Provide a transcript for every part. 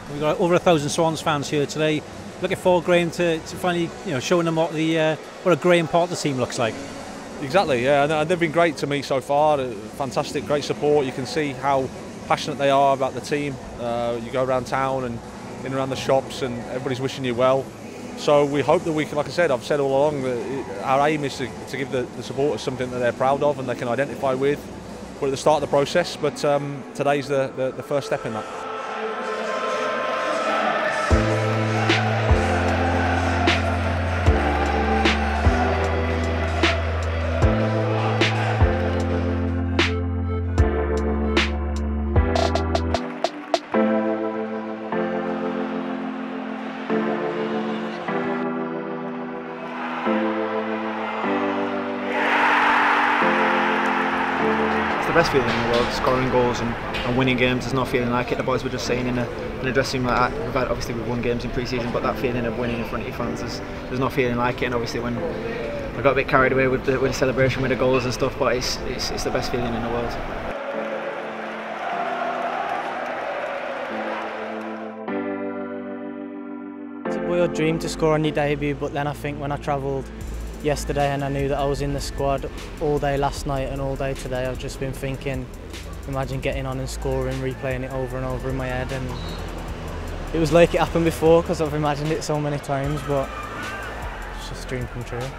We've got over 1,000 Swans fans here today. Looking forward, Graham, to finally showing them what a Graham part of the team looks like. Exactly, yeah, and they've been great to me so far. Fantastic, great support. You can see how passionate they are about the team. You go around town and in around the shops, and everybody's wishing you well. So we hope that we can, like I said, I've said all along that our aim is to give the supporters something that they're proud of and they can identify with. We're at the start of the process, but today's the first step in that. It's the best feeling in the world, scoring goals and winning games. There's no feeling like it. The boys were just saying in a dressing room like that. Obviously we've won games in pre-season, but that feeling of winning in front of your fans, there's no feeling like it. And obviously when I got a bit carried away with the celebration with the goals and stuff, but it's the best feeling in the world. It's a boyhood dream to score on your debut, but then I think when I travelled yesterday and I knew that I was in the squad all day last night and all day today, I've just been thinking, imagine getting on and scoring, replaying it over and over in my head, and it was like it happened before because I've imagined it so many times, but it's just a dream come true.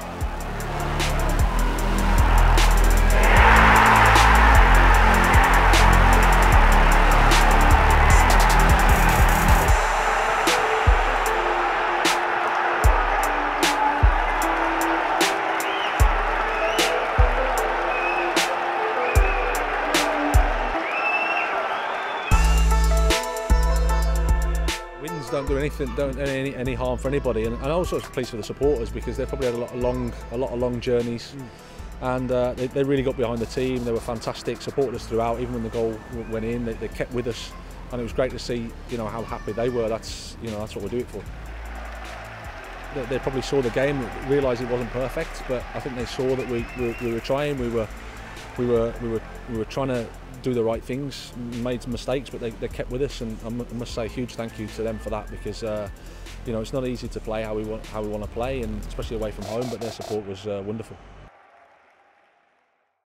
Wins don't do anything, don't do any harm for anybody, and also it's pleased for the supporters because they've probably had a lot of long journeys, and they really got behind the team. They were fantastic, supported us throughout. Even when the goal went in, they kept with us, and it was great to see how happy they were. That's what we do it for. They probably saw the game, realised it wasn't perfect, but I think they saw that we were trying. We were trying to do the right things, made some mistakes, but they kept with us, and I must say a huge thank you to them for that, because it's not easy to play how we want to play, and especially away from home, but their support was wonderful.